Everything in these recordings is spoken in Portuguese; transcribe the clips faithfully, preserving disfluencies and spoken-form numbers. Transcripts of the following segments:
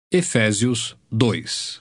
Efésios dois.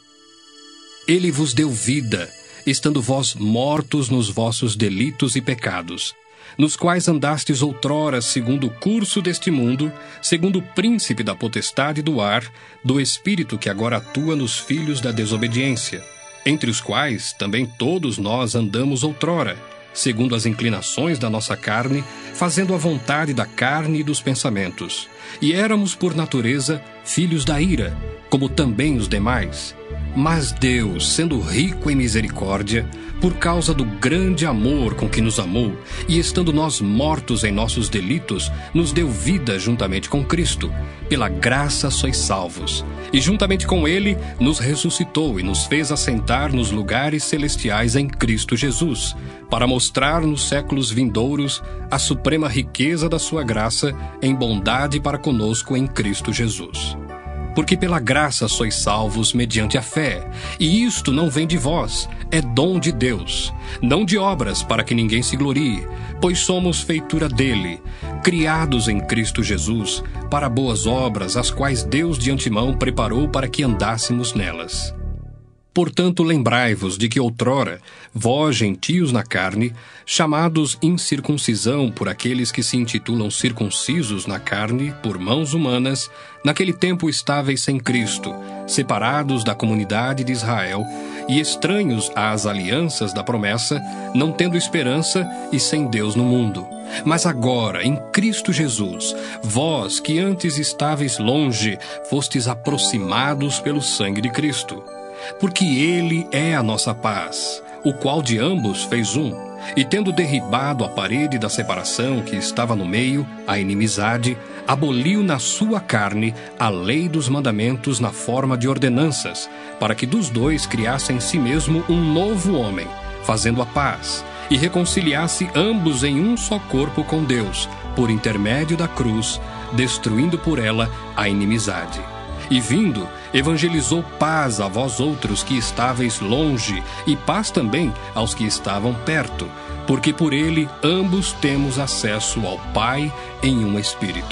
Ele vos deu vida, estando vós mortos nos vossos delitos e pecados, nos quais andastes outrora segundo o curso deste mundo, segundo o príncipe da potestade do ar, do espírito que agora atua nos filhos da desobediência, entre os quais também todos nós andamos outrora, segundo as inclinações da nossa carne, fazendo a vontade da carne e dos pensamentos. E éramos, por natureza, filhos da ira, como também os demais. Mas Deus, sendo rico em misericórdia, por causa do grande amor com que nos amou, e estando nós mortos em nossos delitos, nos deu vida juntamente com Cristo. Pela graça sois salvos. E juntamente com Ele nos ressuscitou e nos fez assentar nos lugares celestiais em Cristo Jesus, para mostrar nos séculos vindouros a suprema riqueza da sua graça em bondade para conosco em Cristo Jesus. Porque pela graça sois salvos mediante a fé, e isto não vem de vós, é dom de Deus, não de obras para que ninguém se glorie, pois somos feitura dele, criados em Cristo Jesus, para boas obras, as quais Deus de antemão preparou para que andássemos nelas. Portanto, lembrai-vos de que outrora, vós, gentios na carne, chamados incircuncisão por aqueles que se intitulam circuncisos na carne, por mãos humanas, naquele tempo estáveis sem Cristo, separados da comunidade de Israel, e estranhos às alianças da promessa, não tendo esperança e sem Deus no mundo. Mas agora, em Cristo Jesus, vós que antes estáveis longe, fostes aproximados pelo sangue de Cristo. Porque Ele é a nossa paz, o qual de ambos fez um, e tendo derribado a parede da separação que estava no meio, a inimizade, aboliu na sua carne a lei dos mandamentos na forma de ordenanças, para que dos dois criasse em si mesmo um novo homem, fazendo a paz, e reconciliasse ambos em um só corpo com Deus, por intermédio da cruz, destruindo por ela a inimizade. E vindo, evangelizou paz a vós outros que estáveis longe, e paz também aos que estavam perto, porque por ele ambos temos acesso ao Pai em um Espírito.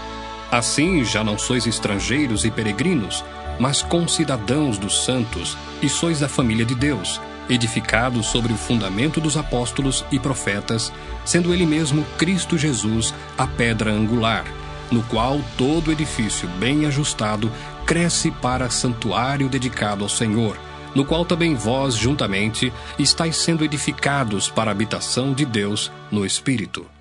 Assim já não sois estrangeiros e peregrinos, mas concidadãos dos santos, e sois da família de Deus, edificados sobre o fundamento dos apóstolos e profetas, sendo ele mesmo Cristo Jesus a pedra angular, no qual todo edifício bem ajustado cresce para santuário dedicado ao Senhor, no qual também vós, juntamente, estáis sendo edificados para a habitação de Deus no Espírito.